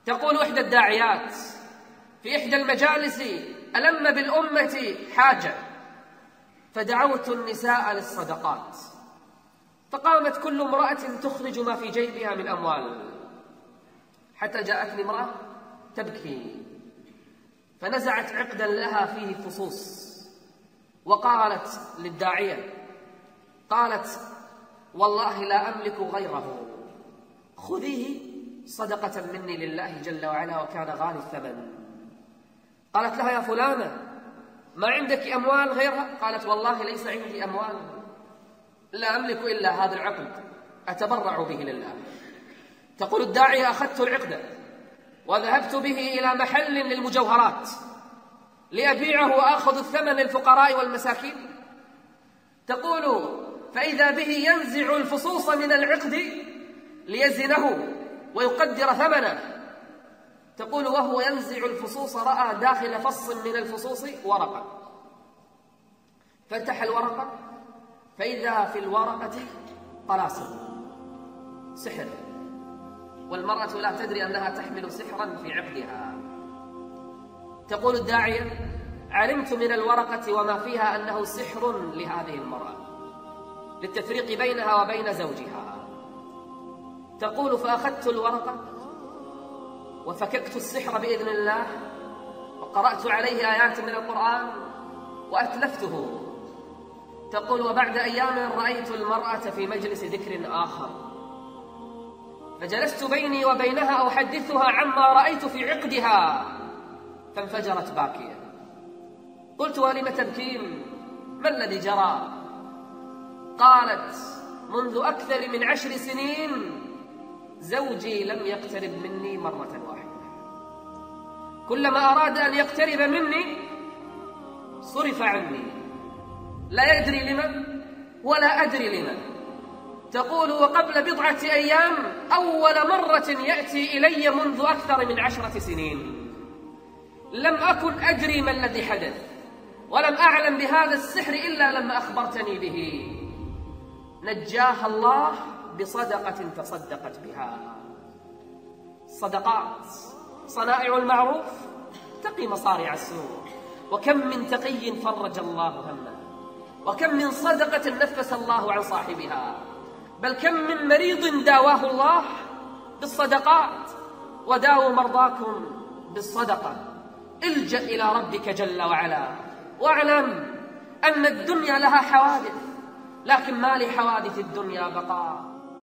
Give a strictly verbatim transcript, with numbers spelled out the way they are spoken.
تقول إحدى الداعيات في إحدى المجالس: ألم بالأمة حاجة فدعوت النساء للصدقات، فقامت كل امرأة تخرج ما في جيبها من أموال، حتى جاءتني امرأة تبكي فنزعت عقدا لها فيه فصوص وقالت للداعية، قالت: والله لا أملك غيره، خذيه صدقة مني لله جل وعلا، وكان غالي الثمن. قالت لها: يا فلانة ما عندك أموال غيرها؟ قالت: والله ليس عندي أموال، لا أملك إلا هذا العقد أتبرع به لله. تقول الداعية: أخذت العقد وذهبت به إلى محل للمجوهرات لأبيعه وأخذ الثمن للفقراء والمساكين. تقول: فإذا به ينزع الفصوص من العقد ليزنه ويقدر ثمنه. تقول: وهو ينزع الفصوص رأى داخل فص من الفصوص ورقة، فتح الورقة فإذا في الورقة طلاسم سحر، والمرأة لا تدري أنها تحمل سحرا في عقدها. تقول الداعية: علمت من الورقة وما فيها أنه سحر لهذه المرأة للتفريق بينها وبين زوجها. تقول: فأخذت الورقة وفككت السحر بإذن الله وقرأت عليه آيات من القرآن وأتلفته. تقول: وبعد أيام رأيت المرأة في مجلس ذكر آخر، فجلست بيني وبينها أحدثها عما رأيت في عقدها، فانفجرت باكية. قلت: ولم تبكين؟ ما الذي جرى؟ قالت: منذ أكثر من عشر سنين زوجي لم يقترب مني مرة واحدة، كلما أراد أن يقترب مني صرف عني، لا يدري لمن ولا أدري لمن. تقول: وقبل بضعة أيام أول مرة يأتي إلي منذ أكثر من عشرة سنين، لم أكن أدري ما الذي حدث ولم أعلم بهذا السحر إلا لما أخبرتني به. نجاها الله بصدقة تصدقت بها. صدقات صنائع المعروف تقي مصارع السوء، وكم من تقي فرج الله همه، وكم من صدقة نفس الله عن صاحبها، بل كم من مريض داواه الله بالصدقات. وداووا مرضاكم بالصدقة. الجأ إلى ربك جل وعلا، واعلم أن الدنيا لها حوادث، لكن ما لحوادث الدنيا بقاء.